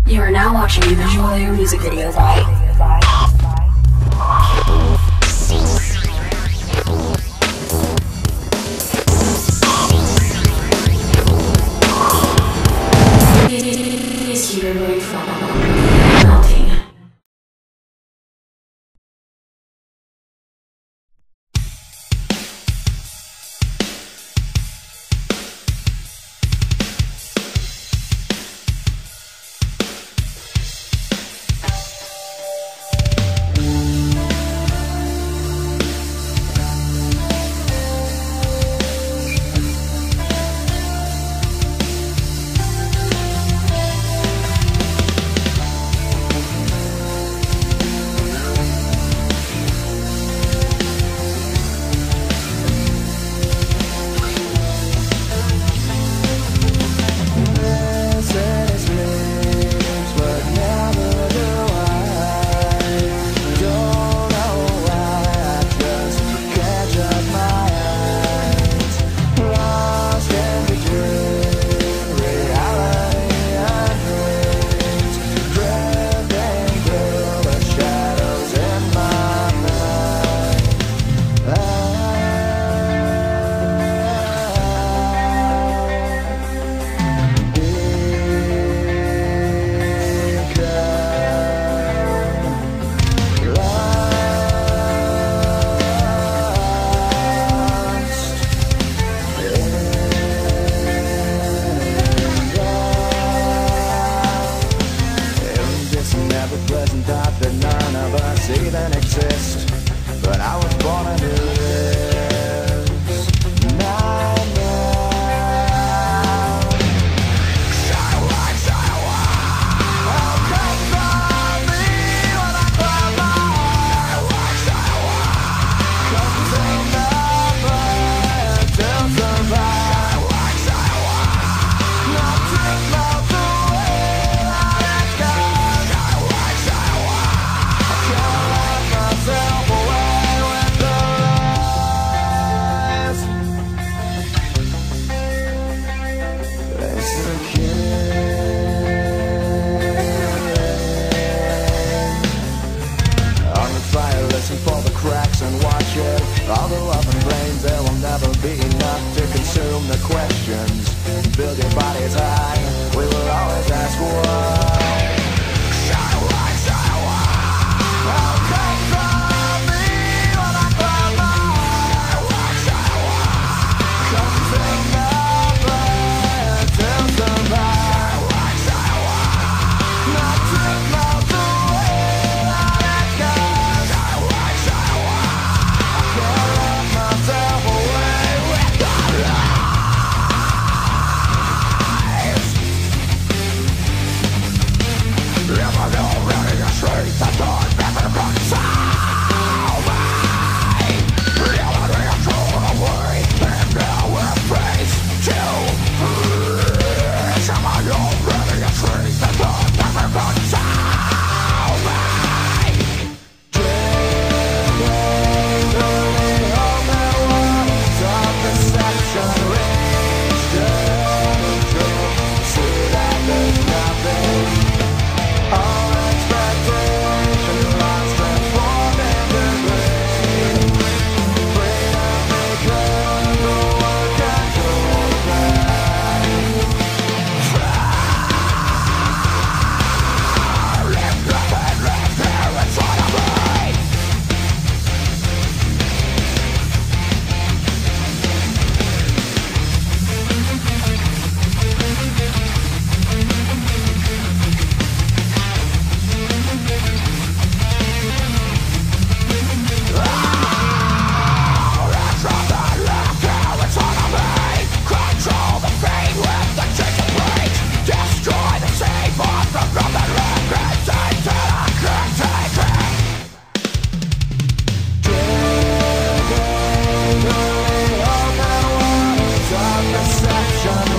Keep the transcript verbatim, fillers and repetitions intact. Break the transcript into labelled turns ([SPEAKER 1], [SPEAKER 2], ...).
[SPEAKER 1] You are now watching a Visual Layer music video by Is your brain from melting?
[SPEAKER 2] Even exist, but I was born to do this nightmare. Silent, silent. Oh, come from me when I climb out. Silent, silent. Come sing my prayer till survive. Silent, silent. Now drink mouth away like a gun. Silent, silent. Myself away with the rest. It's the on the fire, listen for the cracks and watch it. All the love and brains, there will never be enough to consume the questions. Build your bodies high, we will always ask why. Silent, silent. Oh, come from me when I climb out. Silent, silent. Come sing my prayer till survive. Silent, silent. Now drink mouth away like a gun. Silent, silent. I can't let myself away with the lies. If I know really the truth, I don't never reconcile me. Reality is thrown away, and now we're face to face. If I know really the truth, I don't never reconcile me. Dreaming only of the waters of deception, reach the truth, see that there's nothing. All expectation lost, transformed into green. Freedom becomes the work and the Live nothing, live here inside of me. Control the pain with the chicken weight. Destroy the sea, far from the limits until I can't take it. Drinking only open waters of deception.